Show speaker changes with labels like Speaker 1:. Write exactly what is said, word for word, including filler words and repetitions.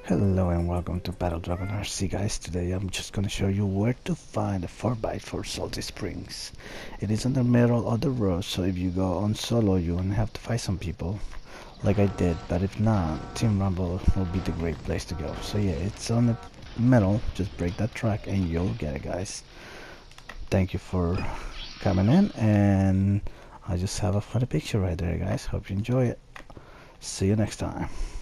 Speaker 1: Hello and welcome to Battledragonrc, guys. Today I'm just gonna show you where to find a Fortbyte for Salty Springs. It is in the middle of the road, so if you go on solo you won't have to fight some people like I did, but if not, Team Rumble will be the great place to go. So yeah, it's on the middle, just break that track and you'll get it, guys. Thank you for coming in, and I just have a funny picture right there, guys. Hope you enjoy it. See you next time.